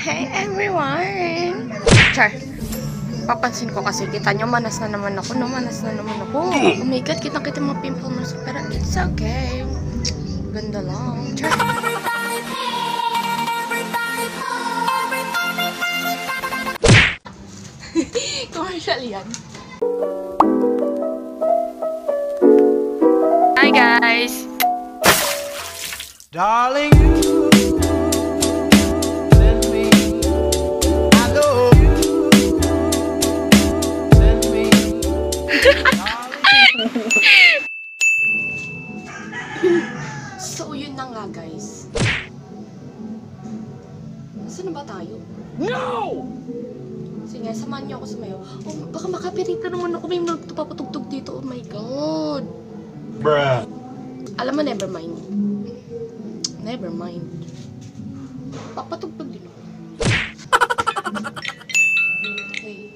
Hey everyone! Char, papansin ko kasi, kita nyo, manas na naman ako, no? Manas na naman ako. Oh my god, kitang-kita mga pimple mo. Pero it's okay. Ganda lang. Char. Commercial yan. Hi guys! Darling, you send me, I know you send me, So, yun na nga guys. Saan na ba tayo? No! Sige, samahan niyo ako sumayo. Oh, baka makapirita naman ako. May magtupapatugtog dito. Oh my god. Bruh. Alam mo, never mind. Never mind. Papatugtog din ako. Okay.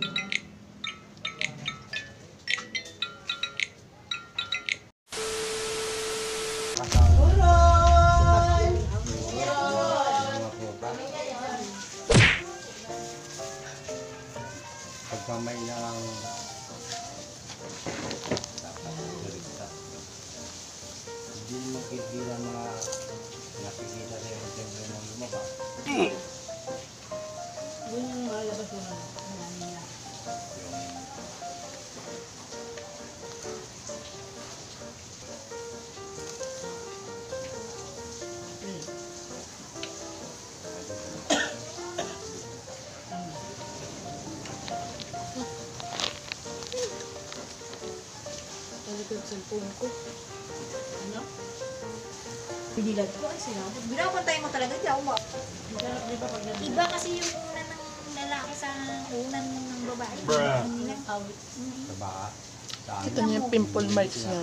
Pagkamay na lang dapat direkta. Hindi mo kikilan mga nakikita sa iyo siyempre nang lumaba. Doon yung malabas mo na. Talikod cellphone ko. Ano? Bidilag ko ay sila. Binapantay mo talaga di ako. Iba kasi yung una ng lalaki sa unan ng babae. Bruh. Hindi lang Awit. Sa baka. Saan? Ito niya yung pimple marks niya.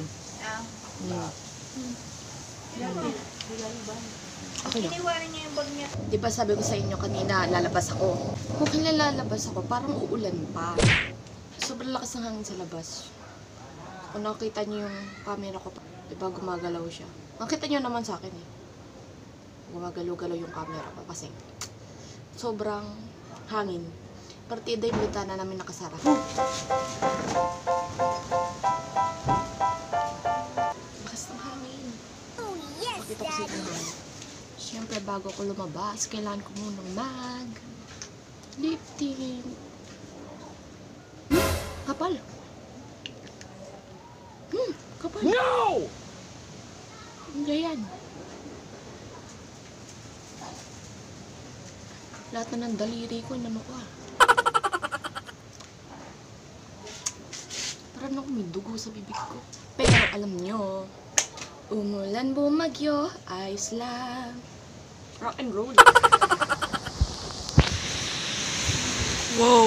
Okay lang. iniwanan niya yung bag niya. Di ba sabi ko sa inyo kanina, lalabas ako. Kung kailan lalabas ako, parang uulan pa. Sobrang lakas ng hangin sa labas. Kung nakita niyo yung camera ko, di ba gumagalaw siya. Nakita niyo naman sa akin eh. Gumagalaw-galaw yung camera ko kasi sobrang hangin. Partida yung bintana namin nakasara. Lakas ng hangin. Oh yes, Pakita ko sa inyo. Siyempre, bago ko lumabas, kailangan ko munang lip tint. Kapal. Kapal. No! Hindi yan. Lahat na ng daliri ko, inano ko ah. Parang ako may dugo sa bibig ko. Pero alam nyo, umulan bumagyo, ayos lang. Rock and roll. Wow!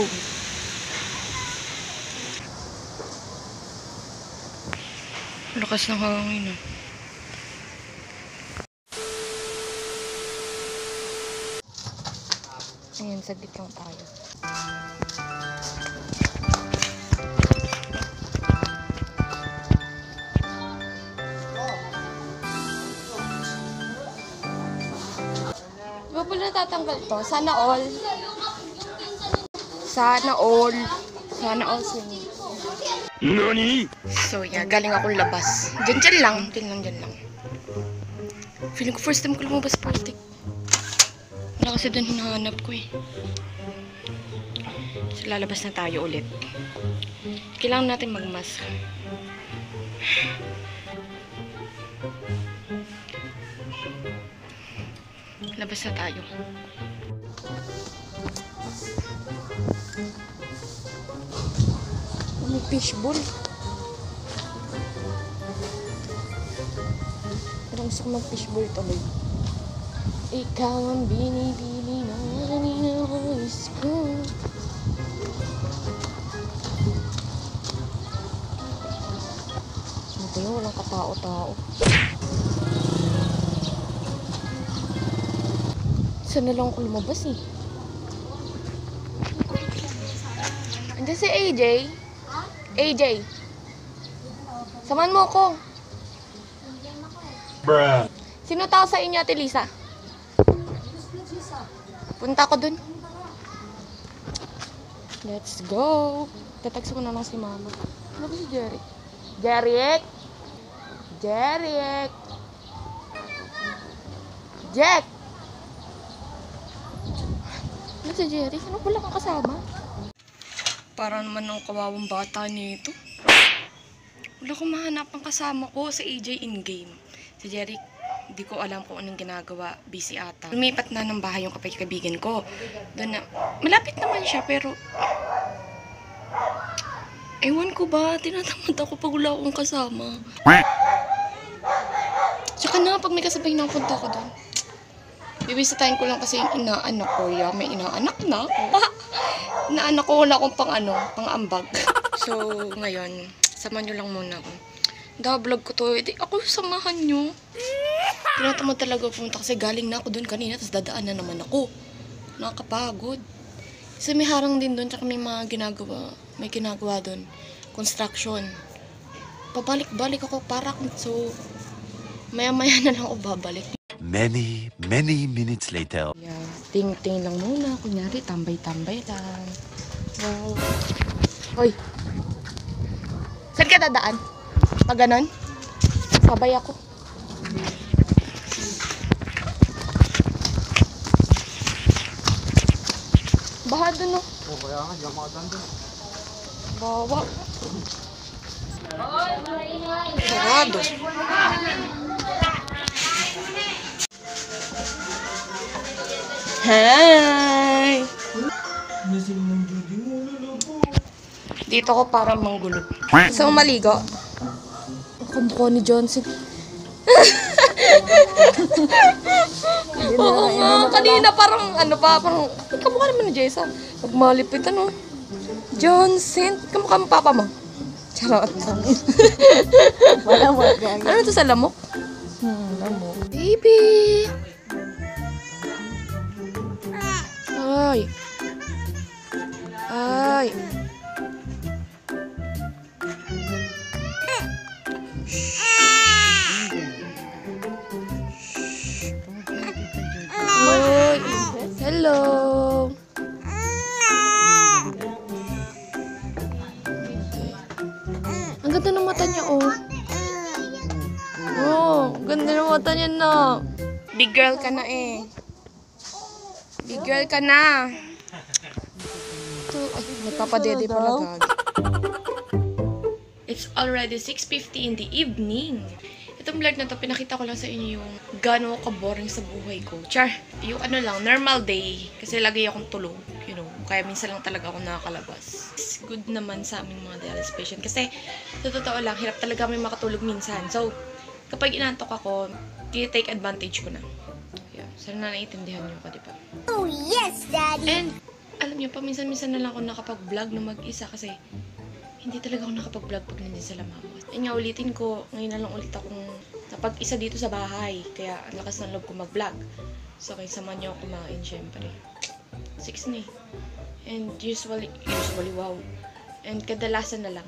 Lakas ng hangin ah. Ayan, saglit lang tayo. Di ba pala natatanggal to? Sana all. Sana all. Sana all swimming. Nani? So yeah, galing akong labas. Diyan lang. Diyan lang. Feeling ko first time ko lumabas politik. Wala kasi doon hinahanap ko eh. So lalabas na tayo ulit. Kailangan natin magmask. Labas na tayo. May fishbowl. Parang gusto ko mag-fishbowl tuloy. Ikaw ang binibili na ninawis ko. Ito yun, walang katao-tao. Saan na lang ako lumabas eh. Andiyan si AJ. AJ. Samahan mo ako. Bruh. Sino tao sa inyo, Ate Lisa? Punta ko dun. Let's go. Tatext ko na lang si mama. Ano ba si Jerry? Jeric? Jeric? Jack! Ano si Jerry? Ano wala kang kasama? Para naman ng kawawang bata nito. Wala akong mahanap ang kasama ko sa AJ in-game. Si Jerry, hindi ko alam kung anong ginagawa. Busy ata. Lumipat na ng bahay yung kapatid-kabigan ko. Doon na, malapit naman siya pero ewan ko ba, tinatamad ako pag wala akong kasama. Tsaka na, pag may kasabay na punta ko doon. Bibisitahin ko lang kasi yung inaanak ko. May inaanak na ako. Inaanak ko, wala akong pang-ambag. So, ngayon, samahan nyo lang muna ako. Da-vlog ko to. Edi, ako samahan nyo. Tinatamad talaga pumunta kasi galing na ako doon kanina, tapos dadaan na naman ako. Nakakapagod. Kasi may harang din doon, tsaka may mga ginagawa. May ginagawa doon. Construction. Pabalik-balik ako para so maya-maya na lang ako babalik. Many minutes later. Yeah, ting-ting lang muna. Kunyari, tambay-tambay lang. Wow. Hoy. Saan ka dadaan? Pag ganon? Sabay ako. Baha dun, no? Oh, kaya nga, diyan makadaan doon. Bawa. Sarado. Hi! Dito ko parang manggulo. Gusto mo maligo? Ang kamukha ni Johnson. Oo nga, kanina parang parang kamukha naman ni Jason. Pag malipit Johnson, kamukha mo papa mo. Charot. Wala mo gagawin. Ano to sa lamok? Lamok. Baby! Ay! Ay! Ay! Hello! Ang ganda ng mata niya, oh. Oh, ganda ng mata niya na. Big girl ka na eh. Big girl ka na. Ito, ay, nagpapadede pala gag. It's already 6:50 in the evening. Itong vlog na to, pinakita ko lang sa inyo yung gano'n ka-boring sa buhay ko. Char, yung normal day. Kasi lagi akong tulog, Kaya minsan lang talaga ako nakakalabas. It's good naman sa aming mga dialysis patient. Kasi, sa totoo lang, hirap talaga kami makatulog minsan. So, kapag inantok ako, take advantage ko na. Yeah, sana naiintindihan niyo ko, diba? Oh, yes, Daddy! And, alam niyo, paminsan-minsan na lang ako nakapag-vlog na mag-isa kasi hindi talaga ako nakapag-vlog pag nandiyan sila mama. Ayun nga, ulitin ko, ngayon na lang ulit akong napag-isa dito sa bahay. Kaya, ang lakas ng loob ko mag-vlog. So, kayo samahan niyo ako kumain, syempre. 6 na eh. And usually, wow. And kadalasan na lang.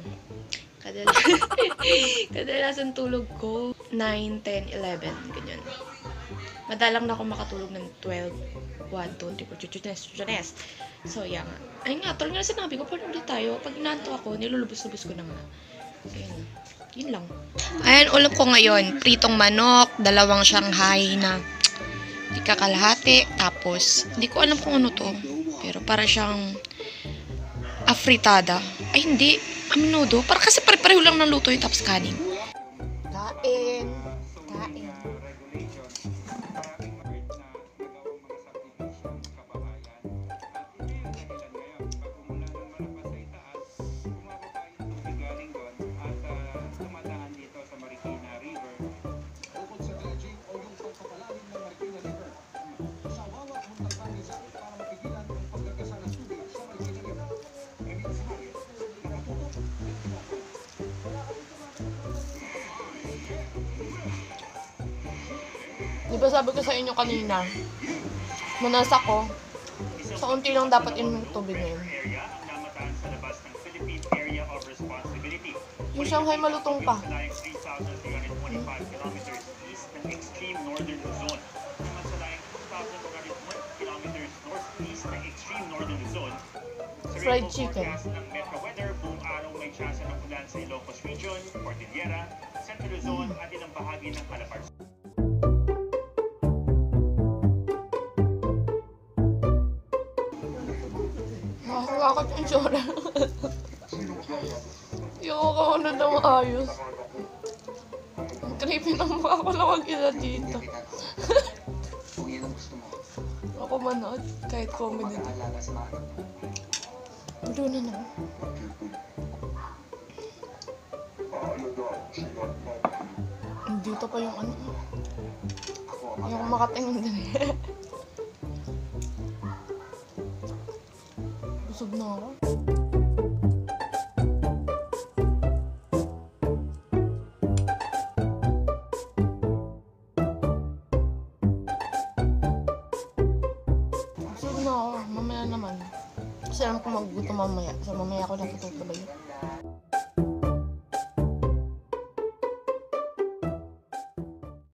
Kadalasan tulog ko 9, 10, 11, ganyan. Madalang na ako makatulog ng 12, 1, 2, 3, 4, 5, 6. So, yeah nga. Ayun nga, tulad nga sinabi ko, paano ulit tayo? Pag inanto ako, nilulubos-lubos ko na nga. Ayun. Yun lang. Ayan, ulam ko ngayon. Pritong manok, 2 Shanghai na di kakalahati. Tapos, hindi ko alam kung ano to. Pero para siyang afritada. Ay, hindi. Aminudo. Para kasi pare-pareho lang ng luto yung tapos kanin. Kain. Kain. Di ba sabi ko sa inyo kanina, manas ako, sa unti lang dapat inom ng tubig ngayon. Yung Shanghai malutong pa. Northern Luzon. Sa Fried rainbow chicken. forecast ng Metro Weather, buong araw may tsansa ng ulan sa Ilocos Region, Cordillera, Central Luzon at ilang bahagi ng Calabar. Nakakakot yung tsura. Yung ako na daw ayos. Ang creepy ng mukha ko lang mag-isa dito. Ako manood, kahit comedy din. Doon na naman. Dito pa yung ano. Yung makatingin din. Busog na ako. Busog na ako. Mamaya naman. Kasi alam ko magugutom mamaya. So mamaya ako lang tutuloy.